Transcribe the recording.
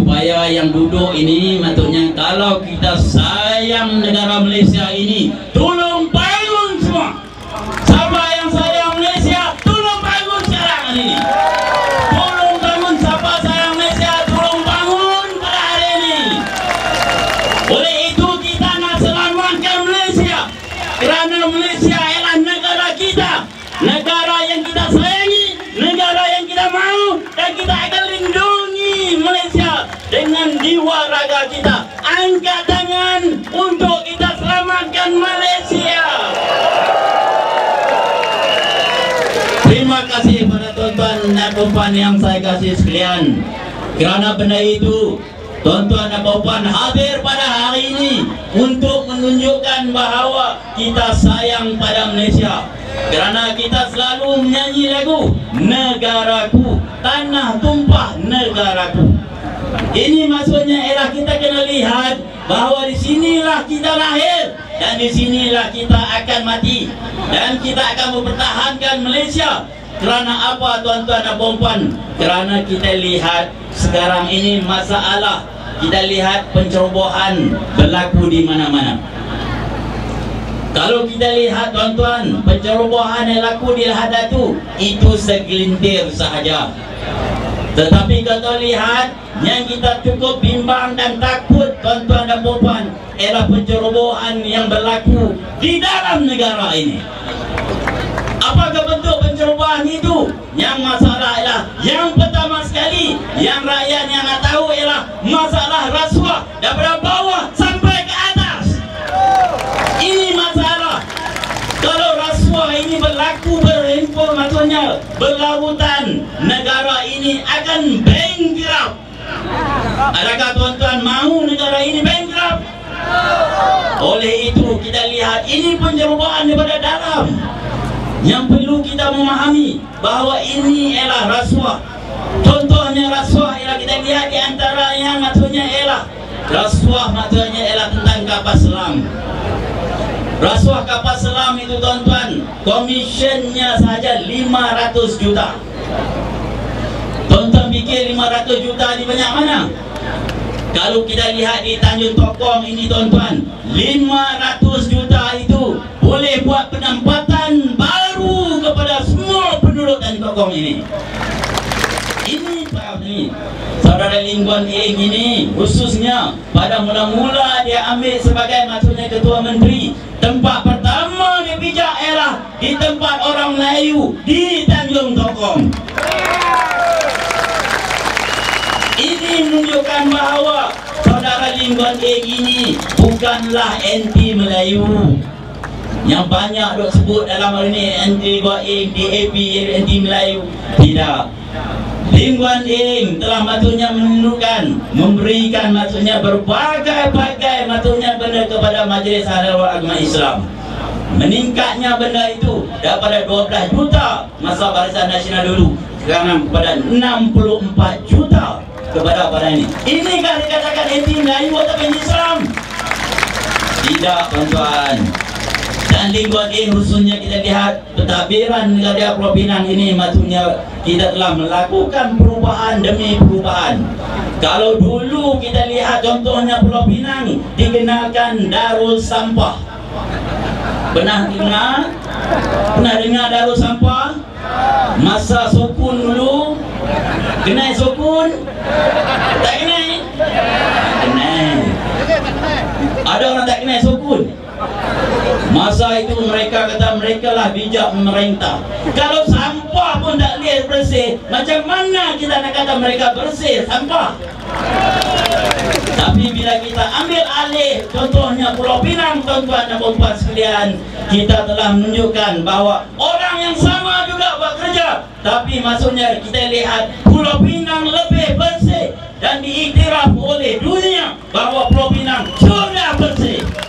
supaya yang duduk ini maksudnya kalau kita sayang negara Malaysia ini, tolong bangun semua. Siapa yang sayang Malaysia, tolong bangun sekarang ini. Tolong bangun. Siapa sayang Malaysia, tolong bangun pada hari ini. Oleh itu kita nak selamatkan Malaysia, kerana Malaysia ialah negara kita, negara yang kita sayangi, negara yang kita mahu, dan kita akan lindungi Malaysia dengan jiwa raga kita. Angkat tangan untuk kita selamatkan Malaysia. Terima kasih pada tuan-tuan dan puan yang saya kasih sekalian. Kerana benda itu, tuan-tuan dan puan hadir pada hari ini untuk menunjukkan bahawa kita sayang pada Malaysia. Kerana kita selalu menyanyi lagu Negaraku, Tanah Tumpah Negaraku. Ini maksudnya ialah kita kena lihat bahawa di sinilah kita lahir dan di sinilah kita akan mati, dan kita akan mempertahankan Malaysia. Kerana apa tuan-tuan dan puan? Kerana kita lihat sekarang ini masalah, kita lihat pencerobohan berlaku di mana-mana. Kalau kita lihat tuan-tuan, pencerobohan yang laku di Lahad itu segelintir sahaja. Tetapi kalau lihat yang kita cukup bimbang dan takut tuan-tuan dan puan ialah pencerobohan yang berlaku di dalam negara ini. Apakah bentuk pencerobohan itu? Yang masalah ialah yang pertama sekali yang rakyat yang nak tahu ialah masalah rasuah daripada bawah sampai ke atas. Ini masalah. Kalau rasuah ini berlaku berhimpun, maksudnya berlarutan, negara ini akan bankrupt. Adakah tuan-tuan mahu negara ini bankrupt? Oleh itu kita lihat ini pencerobohan daripada dalam. Yang perlu kita memahami bahawa ini ialah rasuah. Contohnya rasuah ialah kita lihat di antara yang maksudnya ialah rasuah, maksudnya ialah tentang kapal selam. Rasuah kapal selam itu tuan-tuan, komisionnya saja 500 juta. Tuan-tuan fikir 500 juta di banyak mana? Kalau kita lihat di Tanjung Tokong ini tuan-tuan, 500 juta itu boleh buat penempatan baru kepada semua penduduk Tanjung Tokong ini. Ini Pak ini, Saudara Lim Guan Eng ini khususnya pada mula-mula dia ambil sebagai maksudnya Ketua Menteri, tempat pertama dia bijak ialah di tempat orang Melayu di Tanjung Tokong. Ini menunjukkan bahawa Saudara Lim Guan Eng ini bukanlah anti Melayu. Yang banyak dok sebut dalam hari ini anti Guan Eng, DAP, anti Melayu. Tidak. Lim Guan Eng telah maksudnya menunjukkan, memberikan maksudnya berbagai-bagai maksudnya benda kepada Majlis Halal Agama Islam. Meningkatnya benda itu daripada 12 juta masa Barisan Nasional dulu sekarang kepada 64 juta kepada pada ini. Ini kan dikatakan anti Melayu atau anti Islam? Tidak tuan-tuan. Dan Lim Guan Eng khususnya kita lihat pentadbiran negara Pulau Pinang ini maksudnya kita telah melakukan perubahan demi perubahan. Kalau dulu kita lihat contohnya Pulau Pinang dikenalkan Darul Sampah. Pernah dengar Darul Sampah? Masa Sokun dulu kenai Sokun? Tak kenai? Kenai. Ada orang tak kenai Sokun? Masa itu mereka kata mereka lah bijak memerintah. Kalau sampah pun tak boleh bersih, macam mana kita nak kata mereka bersih sampah? Tapi bila kita ambil alih contohnya Pulau Pinang tuan-tuan dan puan sekalian, kita telah menunjukkan bahawa orang yang sama juga bekerja, tapi maksudnya kita lihat Pulau Pinang lebih bersih dan diiktiraf oleh dunia bahawa Pulau Pinang sudah bersih.